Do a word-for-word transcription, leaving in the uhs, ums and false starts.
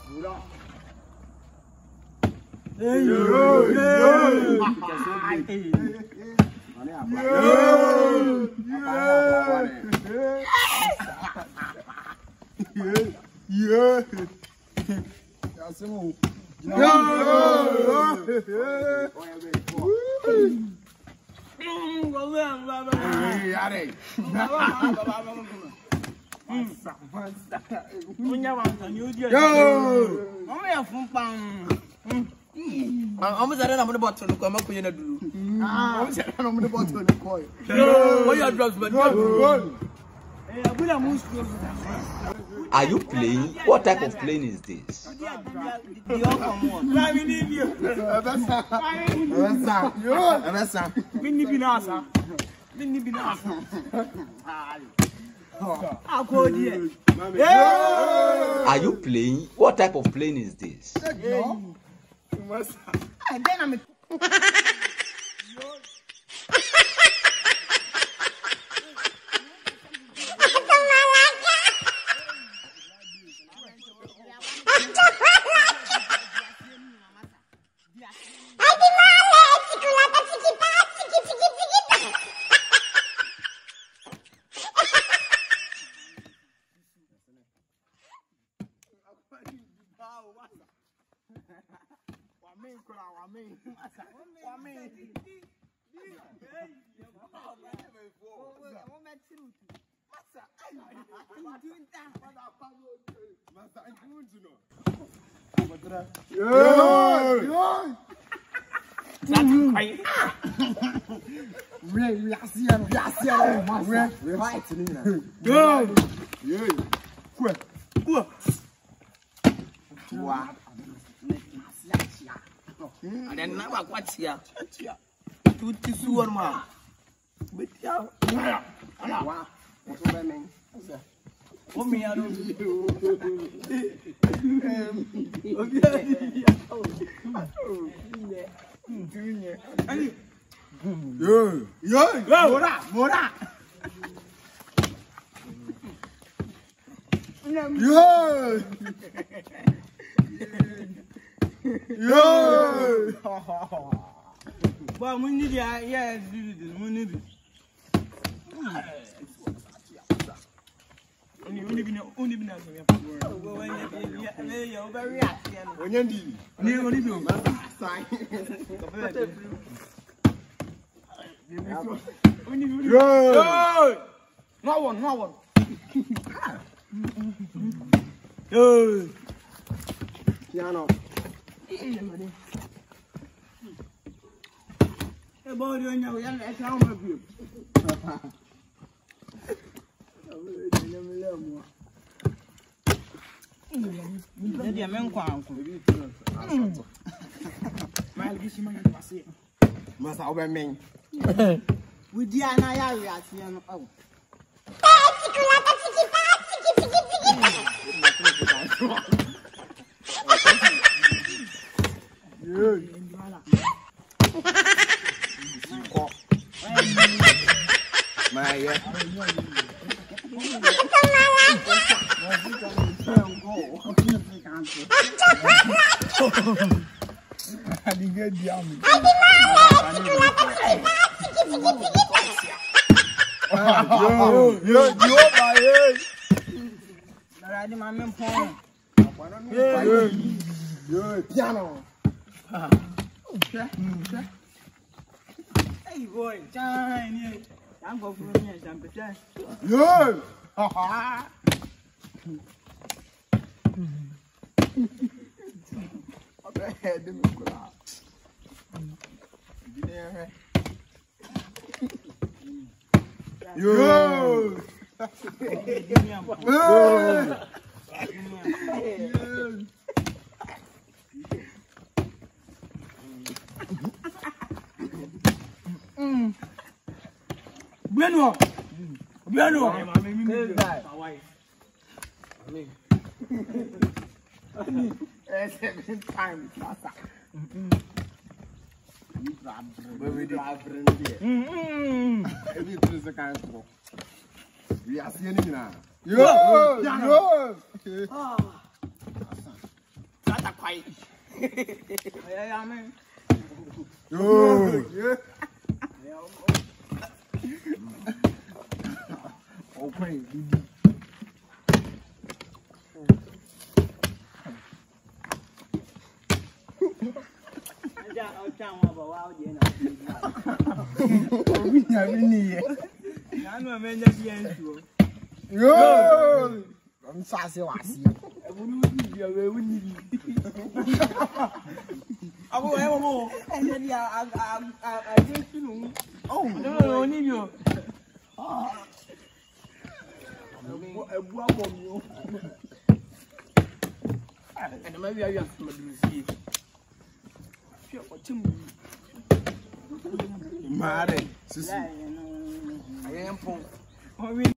Hey, yo, yo. Yeah. I'm going to bottle to come up with a blue. I'm going to bottle to coil. What are drugs, but are you playing? What type of plane is this? Are you playing? What type of plane is this? And then I'm and then now what's here? Two tissue or more. But yeah, wow. What's that mean? Oh, me, I don't do. Yo, yo, yo, what up? What up? Yo, yo. But we need it. Yeah, do this. We need it. Only, only be no, only be no. When you very happy, when you need, you only do. Yo, no one, no one. Yo, piano. Hey, boy, you know, you're not a of you. Must I mean? With Diana, I oh. I didn't get the army. Yo, yo, yo, my I'm my man phone. Yo, yo, piano. Okay, okay. Hey, boy, China. I'm going for me. I'm yo. Ha Yo! Bueno! Bueno! Seven times. We are seeing it now. Yo! Yo! fight. Yeah, man. Oh, yeah. Okay. Yo! I'm sassy, wassy. I wouldn't be away with you. I will have more. And then, yeah, I guess you know. Oh, no, no, need you. Ah, a block on you. And maybe I have to see. Mad, I am.